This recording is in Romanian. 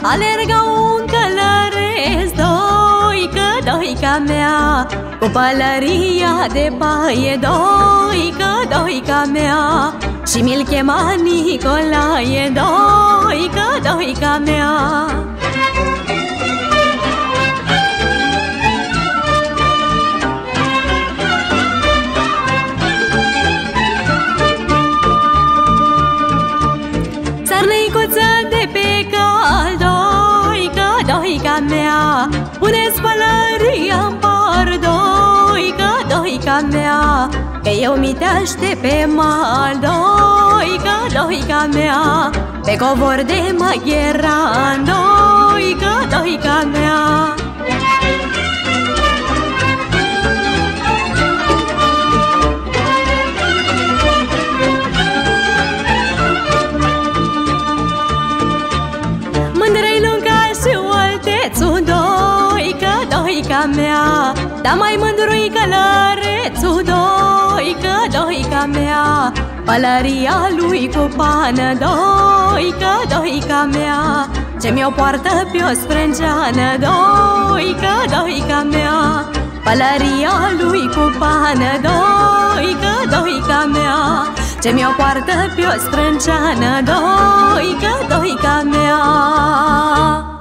Alerga un călăreț, doică, doica mea, cu pălăria de baie, doică, doica mea, și mi-l chema Nicolae, doică, doica mea. Sărnicuță de pe cal, doică, doica mea, pune-ți pălăria-n par, doică, doica mea, că eu miteaște pe mal, doică, doica mea, pe covor de magheran, doică, doica mea. Mândră-i lunga și oltețul, doică, doica mea, dar mai mândru-i călărețul, doică, doica mea, pălăria lui cu pană, doică, doica mea, ce mi-o poartă pe o sprânceană, doică, doica mea, pălăria lui cu pană, doică, doica mea, ce mi-o poartă pe o sprânceană, doică, doica mea.